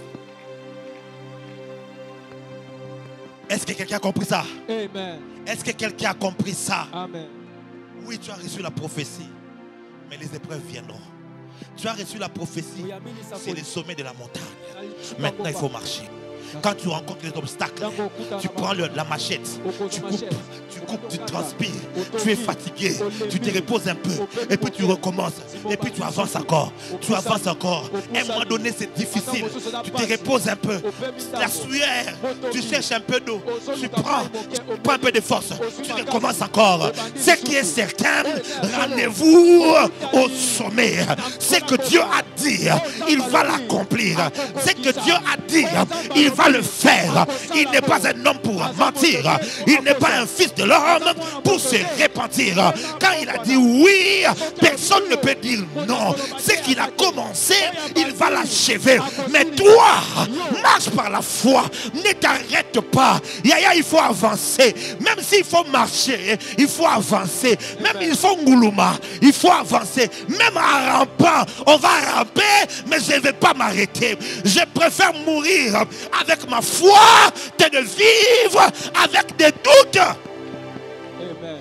Est-ce que quelqu'un a compris ça? Amen. Est-ce que quelqu'un a compris ça? Amen. Oui, tu as reçu la prophétie, mais les épreuves viendront. Tu as reçu la prophétie, c'est le sommet de la montagne. Maintenant, il faut marcher. Quand tu rencontres les obstacles, tu prends le, la machette, tu coupes, tu coupes, tu transpires, tu es fatigué, tu te reposes un peu, et puis tu recommences, et puis tu avances encore, tu avances encore. À un moment donné, c'est difficile, tu te reposes un peu, la sueur, tu cherches un peu d'eau, tu prends, tu prends un peu de force, tu recommences encore. Ce qui est certain, rendez-vous au sommet. Ce que Dieu a dit, il va l'accomplir. Ce que Dieu a dit, il va le faire. Il n'est pas un homme pour mentir. Il n'est pas un fils de l'homme pour se repentir. Quand il a dit oui, personne ne peut dire non. Ce qu'il a commencé, il va l'achever. Mais toi, marche par la foi. Ne t'arrête pas. Yaya, il faut avancer. Même s'il faut marcher, il faut avancer. Même il faut ngoulouma, il faut avancer. Même en rampant, on va ramper, mais je ne vais pas m'arrêter. Je préfère mourir avec avec ma foi que de vivre avec des doutes. Amen.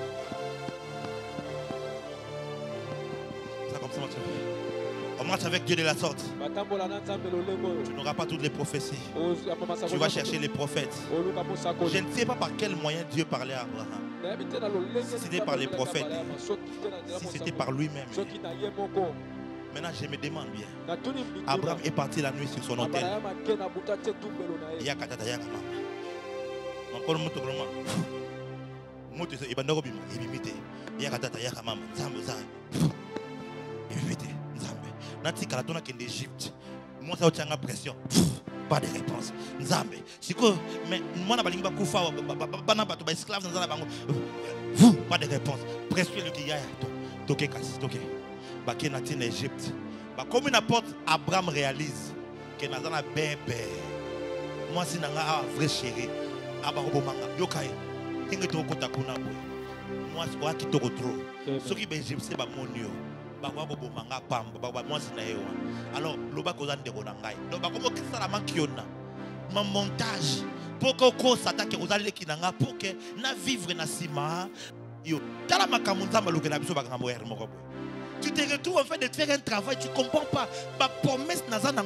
Ça comme ça, on marche avec Dieu de la sorte. Tu n'auras pas toutes les prophéties. Tu vas chercher les prophètes. Je ne sais pas par quel moyen Dieu parlait à Abraham. Si c'était par les prophètes, si c'était par lui-même. Maintenant, je me demande bien. Abraham est parti la nuit sur son hôtel. Il y a Katata Yakama. Encore un moto. Moto, il va nous il imite. Il y a Katata Yakama. Zambo, Zambo. Il imite. Zambo. Nati Kalatona qui est d'Égypte. Moi, ça a une pression. Pas de réponse. Zambo. C'est quoi? Mais moi, je ne sais pas si je suis esclave. Pas de réponse. Pression le qui y a. Toké Kassi. Toké. Qui est en Égypte. Comme une porte, Abraham réalise que nous avons un bébé. Moi, si nous avons un vrai chéri, Abraham yokai. Moi, je suis un qui trop. Ce qui est Égypte, c'est mon Dieu. Alors, le bas cause de Ronangai. Donc, comme ça la manquiona. Mon montage pour que s'attaque aux allées qui n'ont pour que na vivre na sima. Yo, tala makamunza maluke na biso bakambo ya moko. Tu te retrouves en fait de faire un travail, tu ne comprends pas. Ma promesse n'a pas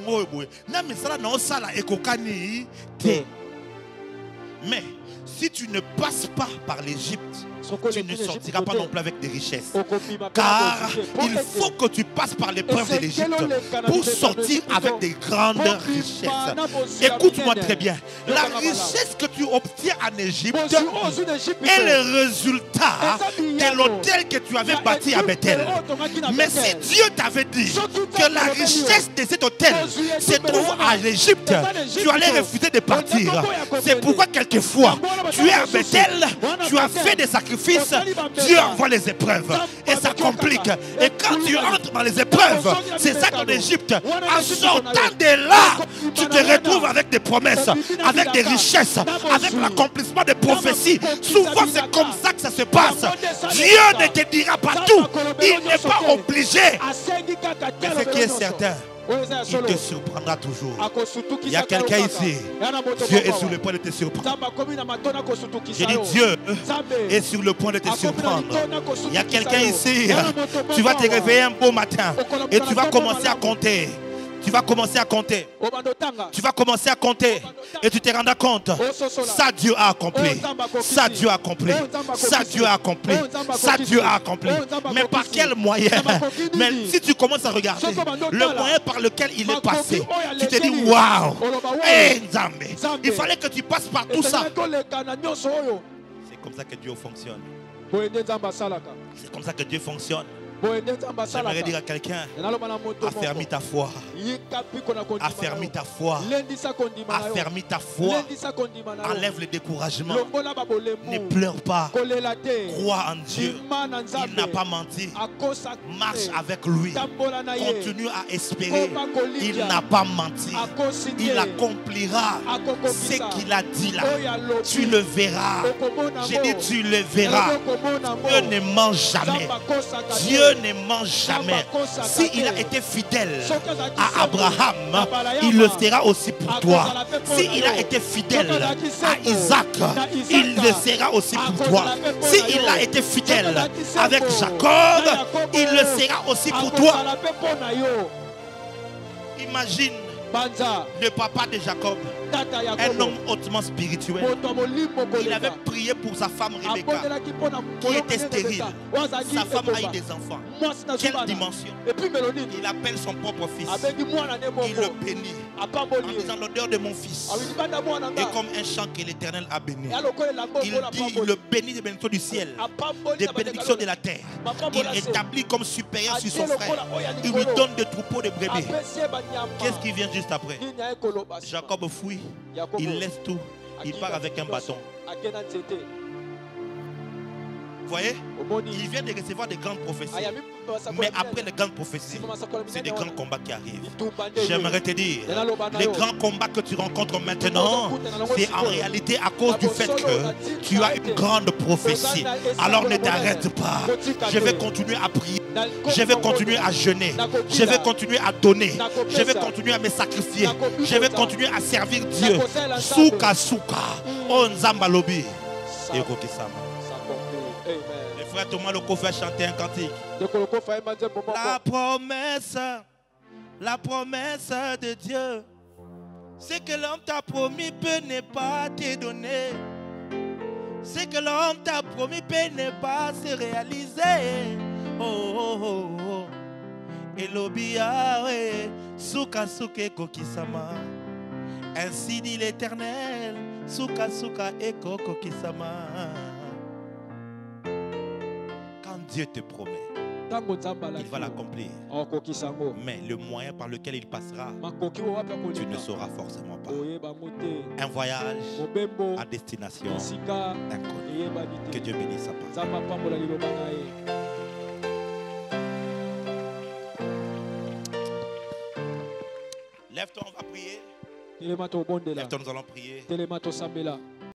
de mais si tu ne passes pas par l'Égypte, tu ne sortiras pas non plus avec des richesses. Car il faut que tu passes par l'épreuve de l'Égypte pour sortir avec des grandes richesses. Écoute-moi très bien. La richesse que tu obtiens en Égypte est le résultat de l'hôtel que tu avais bâti à Bethel. Mais si Dieu t'avait dit que la richesse de cet hôtel se trouve à l'Égypte, tu allais refuser de partir. C'est pourquoi quelquefois, tu es à Bethel, tu as fait des sacrifices, Dieu envoie les épreuves et ça complique. Et quand tu entres dans les épreuves, c'est ça qu'en Égypte, en sortant de là, tu te retrouves avec des promesses, avec des richesses, avec l'accomplissement des prophéties. Souvent c'est comme ça que ça se passe. Dieu ne te dira pas tout, il n'est pas obligé. Mais ce qui est certain, il te surprendra toujours. Il y a quelqu'un ici. Dieu est sur le point de te surprendre. J'ai dit Dieu est sur le point de te surprendre. Il y a quelqu'un ici. Tu vas te réveiller un beau matin et tu vas commencer à compter. Tu vas commencer à compter. Tu vas commencer à compter. Et tu te rendras compte. Ça Dieu a accompli. Ça Dieu a accompli. Ça Dieu a accompli. Ça Dieu a accompli. Mais par quel moyen? Mais si tu commences à regarder le moyen par lequel il est passé, tu te dis waouh. Hey, Nzambe. Il fallait que tu passes par tout ça. C'est comme ça que Dieu fonctionne. C'est comme ça que Dieu fonctionne. J'aimerais dire à quelqu'un, affermis ta foi. Affermis ta foi. Affermis ta foi. Enlève le découragement. Ne pleure pas. Crois en Dieu. Il n'a pas menti. Marche avec lui. Continue à espérer. Il n'a pas menti. Il accomplira ce qu'il a dit là. Tu le verras. J'ai dit tu le verras. Dieu ne ment jamais. Dieu ne ment jamais. S'il a été fidèle à Abraham, il le sera aussi pour toi. S'il a été fidèle à Isaac, il le sera aussi pour toi. S'il a été fidèle avec Jacob, il le sera aussi pour toi. Imagine le papa de Jacob, un homme hautement spirituel. Il avait prié pour sa femme Rebecca, qui était stérile. Sa femme a eu des enfants. Quelle dimension! Il appelle son propre fils. Il le bénit en disant l'odeur de mon fils est comme un chant que l'Éternel a béni. Il dit, il le bénit des bénédictions du ciel, des bénédictions de la terre. Il établit comme supérieur sur son frère. Il lui donne des troupeaux de brebis. Qu'est-ce qui vient juste après? Jacob fuit, il laisse tout, il part avec un bâton. Vous voyez? Il vient de recevoir des grandes prophéties. Mais après les grandes prophéties, c'est des grands combats qui arrivent. J'aimerais te dire, les grands combats que tu rencontres maintenant, c'est en réalité à cause du fait que tu as une grande prophétie. Alors ne t'arrête pas. Je vais continuer à prier. Je vais continuer à jeûner. Je vais continuer à donner. Je vais continuer à me sacrifier. Je vais continuer à servir Dieu. Souka souka. On zambalobi. Et kokisama. Le frère Thomas Loko fait chanter un cantique. La promesse, la promesse de Dieu, c'est que l'homme t'a promis peut ne pas te donner. C'est que l'homme t'a promis peut ne pas se réaliser. Oh oh oh oh. Et l'obia, ouais. Souka souka kokisama. Ainsi dit l'Éternel. Souka souka eko kokisama. Dieu te promet, il va l'accomplir. Mais le moyen par lequel il passera, tu ne sauras forcément pas. Un voyage à destination inconnue. Que Dieu bénisse sa part. Lève-toi, on va prier. Lève-toi, nous allons prier.